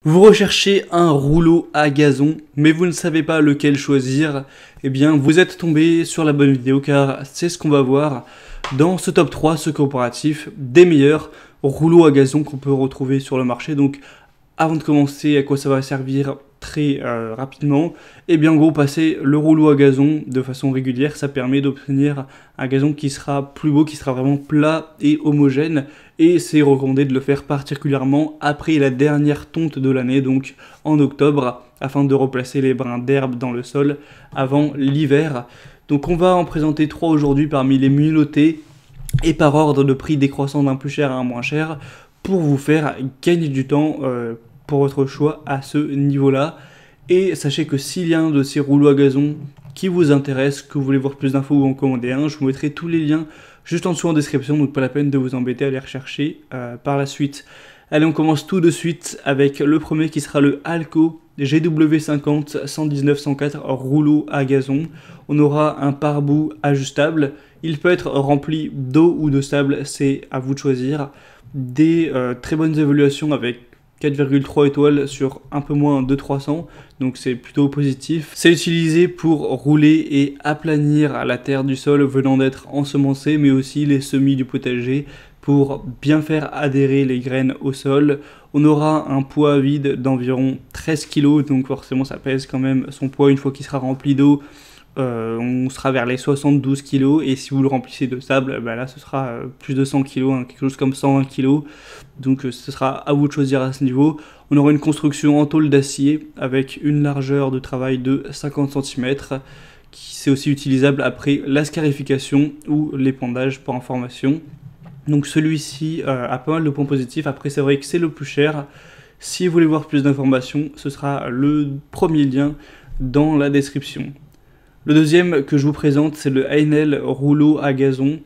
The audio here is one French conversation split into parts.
Vous recherchez un rouleau à gazon, mais vous ne savez pas lequel choisir, eh bien vous êtes tombé sur la bonne vidéo car c'est ce qu'on va voir dans ce top 3, ce comparatif des meilleurs rouleaux à gazon qu'on peut retrouver sur le marché. Donc avant de commencer, à quoi ça va servir très rapidement, et bien en gros passer le rouleau à gazon de façon régulière, ça permet d'obtenir un gazon qui sera plus beau, qui sera vraiment plat et homogène, et c'est recommandé de le faire particulièrement après la dernière tonte de l'année, donc en octobre, afin de replacer les brins d'herbe dans le sol avant l'hiver. Donc on va en présenter 3 aujourd'hui parmi les mieux notés et par ordre de prix décroissant d'un plus cher à un moins cher pour vous faire gagner du temps pour votre choix à ce niveau-là. Et sachez que s'il y a un de ces rouleaux à gazon qui vous intéresse, que vous voulez voir plus d'infos ou en commander un, je vous mettrai tous les liens juste en dessous en description, donc pas la peine de vous embêter à les rechercher par la suite. Allez, on commence tout de suite avec le premier qui sera le Alco GW50 119-104 rouleau à gazon. On aura un pare-boue ajustable. Il peut être rempli d'eau ou de sable, c'est à vous de choisir. Des très bonnes évaluations avec 4,3 étoiles sur un peu moins de 300, donc c'est plutôt positif. C'est utilisé pour rouler et aplanir la terre du sol venant d'être ensemencée, mais aussi les semis du potager pour bien faire adhérer les graines au sol. On aura un poids vide d'environ 13 kg, donc forcément ça pèse quand même son poids une fois qu'il sera rempli d'eau. On sera vers les 72 kg, et si vous le remplissez de sable, bah là ce sera plus de 100 kg, hein, quelque chose comme 120 kg, donc ce sera à vous de choisir à ce niveau. On aura une construction en tôle d'acier avec une largeur de travail de 50 cm, qui c'est aussi utilisable après la scarification ou l'épandage pour information. Donc celui-ci a pas mal de points positifs. Après c'est vrai que c'est le plus cher. Si vous voulez voir plus d'informations, ce sera le premier lien dans la description. Le deuxième que je vous présente, c'est le Haenel rouleau à gazon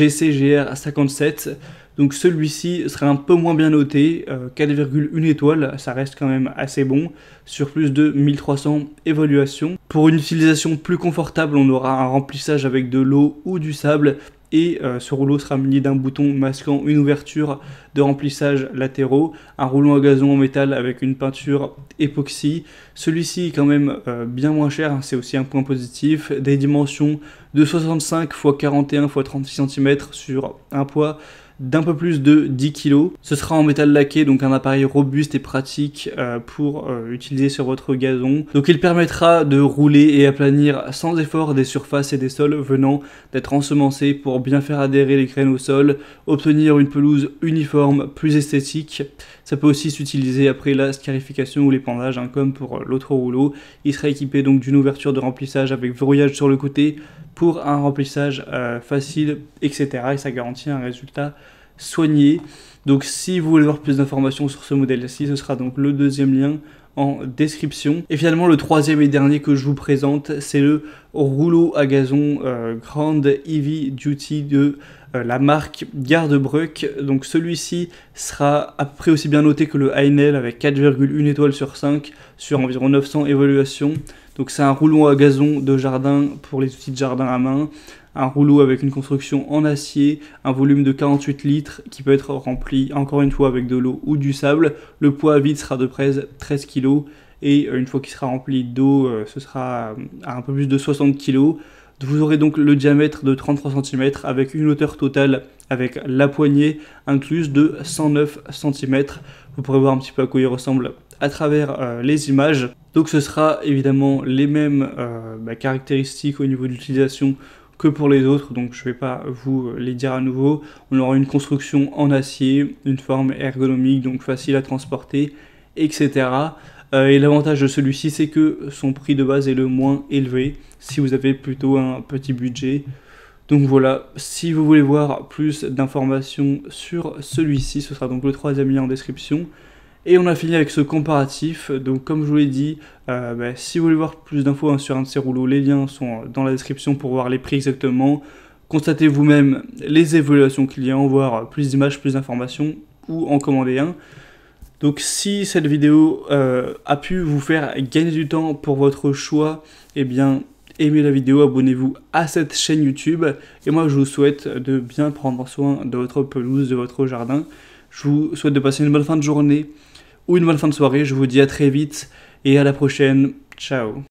GCGR 57. Donc celui-ci sera un peu moins bien noté, 4,1 étoiles, ça reste quand même assez bon, sur plus de 1300 évaluations. Pour une utilisation plus confortable, on aura un remplissage avec de l'eau ou du sable, et ce rouleau sera muni d'un bouton masquant une ouverture de remplissage latéraux, un rouleau à gazon en métal avec une peinture époxy. Celui-ci est quand même bien moins cher, c'est aussi un point positif, des dimensions de 65 x 41 x 36 cm sur un poids d'un peu plus de 10 kg. Ce sera en métal laqué, donc un appareil robuste et pratique pour utiliser sur votre gazon. Donc il permettra de rouler et aplanir sans effort des surfaces et des sols venant d'être ensemencés pour bien faire adhérer les graines au sol, obtenir une pelouse uniforme plus esthétique. Ça peut aussi s'utiliser après la scarification ou l'épandage, hein, comme pour l'autre rouleau. Il sera équipé donc d'une ouverture de remplissage avec verrouillage sur le côté pour un remplissage facile, etc. Et ça garantit un résultat soigné. Donc si vous voulez voir plus d'informations sur ce modèle-ci, ce sera donc le deuxième lien en description. Et finalement le troisième et dernier que je vous présente, c'est le rouleau à gazon Grand Heavy Duty de la marque Gardebruck. Donc celui-ci sera à peu près aussi bien noté que le Haenel avec 4,1 étoiles sur 5 sur environ 900 évaluations. Donc c'est un rouleau à gazon de jardin pour les outils de jardin à main, un rouleau avec une construction en acier, un volume de 48 litres qui peut être rempli encore une fois avec de l'eau ou du sable. Le poids vide sera de 13 kg, et une fois qu'il sera rempli d'eau, ce sera à un peu plus de 60 kg. Vous aurez donc le diamètre de 33 cm avec une hauteur totale avec la poignée incluse de 109 cm. Vous pourrez voir un petit peu à quoi il ressemble à travers les images. Donc ce sera évidemment les mêmes caractéristiques au niveau de l'utilisation que pour les autres, donc je ne vais pas vous les dire à nouveau. On aura une construction en acier, une forme ergonomique, donc facile à transporter, etc. Et l'avantage de celui-ci, c'est que son prix de base est le moins élevé, si vous avez plutôt un petit budget. Donc voilà, si vous voulez voir plus d'informations sur celui-ci, ce sera donc le troisième lien en description. Et on a fini avec ce comparatif. Donc comme je vous l'ai dit, si vous voulez voir plus d'infos sur un de ces rouleaux, les liens sont dans la description pour voir les prix exactement. Constatez vous-même les évaluations clients, voir plus d'images, plus d'informations, ou en commander un. Donc si cette vidéo a pu vous faire gagner du temps pour votre choix, eh bien aimez la vidéo, abonnez-vous à cette chaîne YouTube. Et moi je vous souhaite de bien prendre soin de votre pelouse, de votre jardin. Je vous souhaite de passer une bonne fin de journée ou une bonne fin de soirée. Je vous dis à très vite et à la prochaine. Ciao.